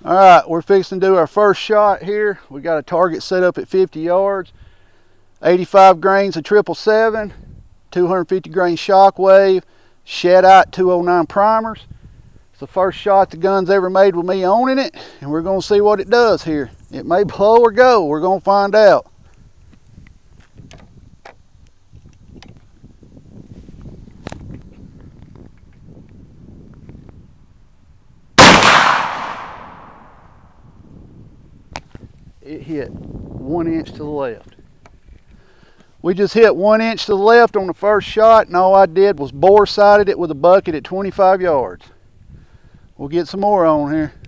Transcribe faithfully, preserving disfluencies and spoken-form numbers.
All right, we're fixing to do our first shot here. We got a target set up at fifty yards, eighty-five grains of triple seven, two hundred fifty grain shockwave, Shadite two oh nine primers. It's the first shot the gun's ever made with me owning it, and we're gonna see what it does here. It may blow or go, we're gonna find out. It hit one inch to the left. We just hit one inch to the left on the first shot, and all I did was bore sighted it with a bucket at twenty-five yards. We'll get some more on here.